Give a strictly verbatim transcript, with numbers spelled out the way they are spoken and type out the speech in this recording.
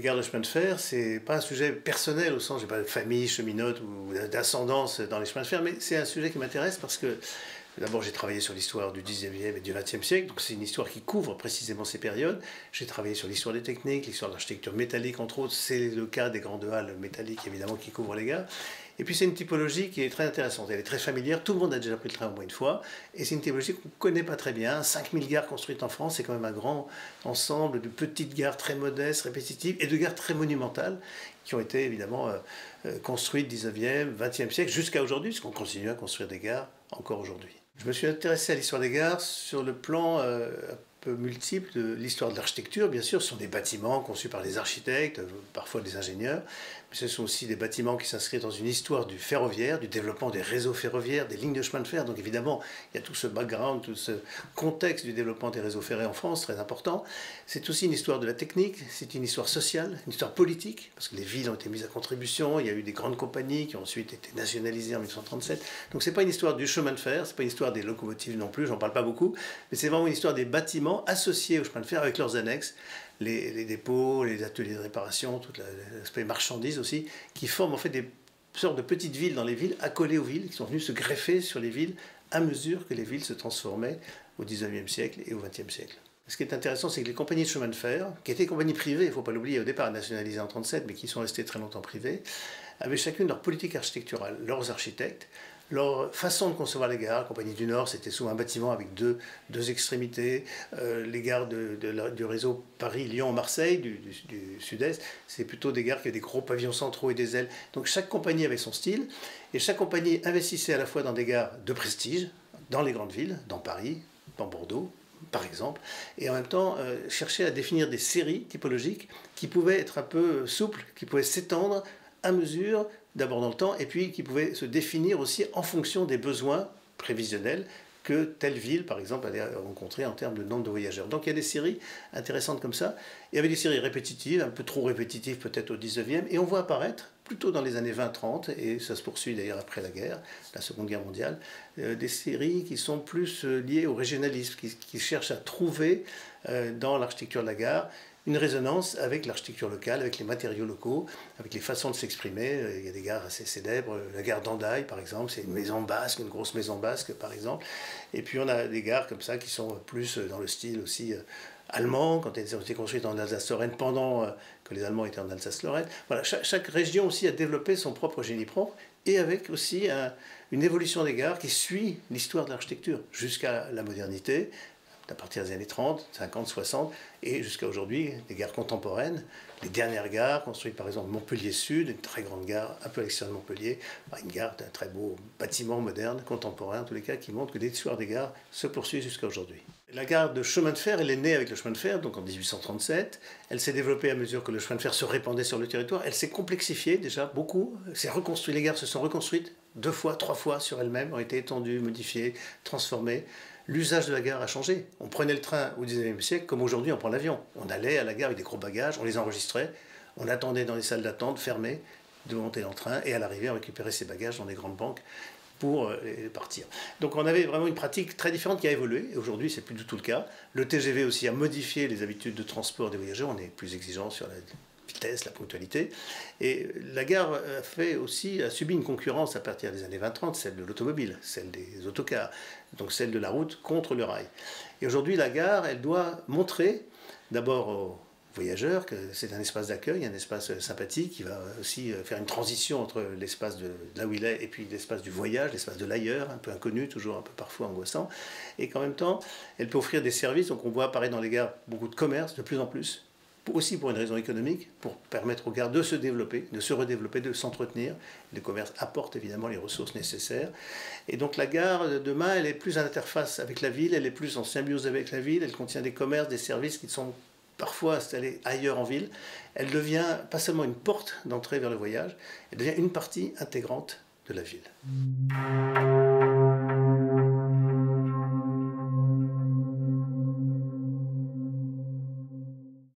gares de chemin de fer, c'est pas un sujet personnel au sens, j'ai pas de famille cheminote ou d'ascendance dans les chemins de fer, mais c'est un sujet qui m'intéresse parce que d'abord j'ai travaillé sur l'histoire du dix-neuvième et du vingtième siècle, donc c'est une histoire qui couvre précisément ces périodes. J'ai travaillé sur l'histoire des techniques, l'histoire de l'architecture métallique entre autres, c'est le cas des grandes halles métalliques évidemment qui couvrent les gares. Et puis c'est une typologie qui est très intéressante, elle est très familière, tout le monde a déjà pris le train au moins une fois, et c'est une typologie qu'on ne connaît pas très bien. cinq mille gares construites en France, c'est quand même un grand ensemble de petites gares très modestes, répétitives, et de gares très monumentales, qui ont été évidemment euh, construites dix-neuvième, vingtième siècle, jusqu'à aujourd'hui, puisqu'on continue à construire des gares encore aujourd'hui. Je me suis intéressé à l'histoire des gares sur le plan euh, un peu multiple de l'histoire de l'architecture. Bien sûr, ce sont des bâtiments conçus par des architectes, parfois des ingénieurs, mais ce sont aussi des bâtiments qui s'inscrivent dans une histoire du ferroviaire, du développement des réseaux ferroviaires, des lignes de chemin de fer. Donc évidemment, il y a tout ce background, tout ce contexte du développement des réseaux ferrés en France, très important. C'est aussi une histoire de la technique, c'est une histoire sociale, une histoire politique, parce que les villes ont été mises à contribution, il y a eu des grandes compagnies qui ont ensuite été nationalisées en mille neuf cent trente-sept. Donc c'est pas une histoire du chemin de fer, c'est pas une histoire des locomotives non plus, j'en parle pas beaucoup, mais c'est vraiment une histoire des bâtiments associés au chemin de fer avec leurs annexes, les, les dépôts, les ateliers de réparation, tout l'aspect marchandise aussi, qui forment en fait des sortes de petites villes dans les villes, accolées aux villes, qui sont venues se greffer sur les villes à mesure que les villes se transformaient au dix-neuvième siècle et au vingtième siècle. Ce qui est intéressant, c'est que les compagnies de chemin de fer, qui étaient des compagnies privées, il ne faut pas l'oublier, au départ nationalisées en trente-sept, mais qui sont restées très longtemps privées, avaient chacune leur politique architecturale, leurs architectes, leur façon de concevoir les gares. La Compagnie du Nord, c'était souvent un bâtiment avec deux, deux extrémités. Euh, les gares de, de la, du réseau Paris-Lyon-Marseille, du, du, du sud-est, c'est plutôt des gares qui avaient des gros pavillons centraux et des ailes. Donc chaque compagnie avait son style, et chaque compagnie investissait à la fois dans des gares de prestige, dans les grandes villes, dans Paris, dans Bordeaux, par exemple, et en même temps euh, chercher à définir des séries typologiques qui pouvaient être un peu souples, qui pouvaient s'étendre à mesure, d'abord dans le temps, et puis qui pouvaient se définir aussi en fonction des besoins prévisionnels que telle ville, par exemple, allait rencontrer en termes de nombre de voyageurs. Donc il y a des séries intéressantes comme ça. Il y avait des séries répétitives, un peu trop répétitives peut-être au dix-neuvième, et on voit apparaître, plutôt dans les années vingt trente, et ça se poursuit d'ailleurs après la guerre, la Seconde Guerre mondiale, euh, des séries qui sont plus euh, liées au régionalisme, qui, qui cherchent à trouver euh, dans l'architecture de la gare une résonance avec l'architecture locale, avec les matériaux locaux, avec les façons de s'exprimer. Il y a des gares assez célèbres, la gare d'Andaille par exemple, c'est une maison basque, une grosse maison basque par exemple. Et puis on a des gares comme ça qui sont plus dans le style aussi allemand, quand elles ont été construites en Alsace-Lorraine pendant euh, que les Allemands étaient en Alsace-Lorraine. Voilà, chaque, chaque région aussi a développé son propre génie propre, et avec aussi un, une évolution des gares qui suit l'histoire de l'architecture jusqu'à la modernité, à partir des années trente, cinquante, soixante, et jusqu'à aujourd'hui, les gares contemporaines, les dernières gares, construites par exemple Montpellier Sud, une très grande gare un peu à l'extérieur de Montpellier, une gare d'un très beau bâtiment moderne, contemporain en tous les cas, qui montre que l'histoire des gares se poursuit jusqu'à aujourd'hui. La gare de chemin de fer, elle est née avec le chemin de fer, donc en dix-huit cent trente-sept, elle s'est développée à mesure que le chemin de fer se répandait sur le territoire, elle s'est complexifiée déjà beaucoup, s'est reconstruite, les gares se sont reconstruites deux fois, trois fois sur elles-mêmes, ont été étendues, modifiées, transformées. L'usage de la gare a changé. On prenait le train au dix-neuvième siècle comme aujourd'hui on prend l'avion. On allait à la gare avec des gros bagages, on les enregistrait, on attendait dans les salles d'attente fermées de monter dans le train et à l'arrivée on récupérait ses bagages dans des grandes banques pour euh, partir. Donc on avait vraiment une pratique très différente qui a évolué, et aujourd'hui c'est plus du tout le cas. Le T G V aussi a modifié les habitudes de transport des voyageurs, on est plus exigeant sur la vitesse, la ponctualité, et la gare a, fait aussi, a subi une concurrence à partir des années vingt trente, celle de l'automobile, celle des autocars, donc celle de la route contre le rail. Et aujourd'hui la gare, elle doit montrer d'abord aux voyageurs que c'est un espace d'accueil, un espace sympathique qui va aussi faire une transition entre l'espace de, de là où il est et puis l'espace du voyage, l'espace de l'ailleurs, un peu inconnu, toujours un peu parfois angoissant, et qu'en même temps elle peut offrir des services. Donc on voit apparaître dans les gares beaucoup de commerce de plus en plus, aussi pour une raison économique, pour permettre aux gares de se développer, de se redévelopper, de s'entretenir. Le commerce apporte évidemment les ressources nécessaires. Et donc la gare, demain, elle est plus en interface avec la ville, elle est plus en symbiose avec la ville, elle contient des commerces, des services qui sont parfois installés ailleurs en ville. Elle devient pas seulement une porte d'entrée vers le voyage, elle devient une partie intégrante de la ville.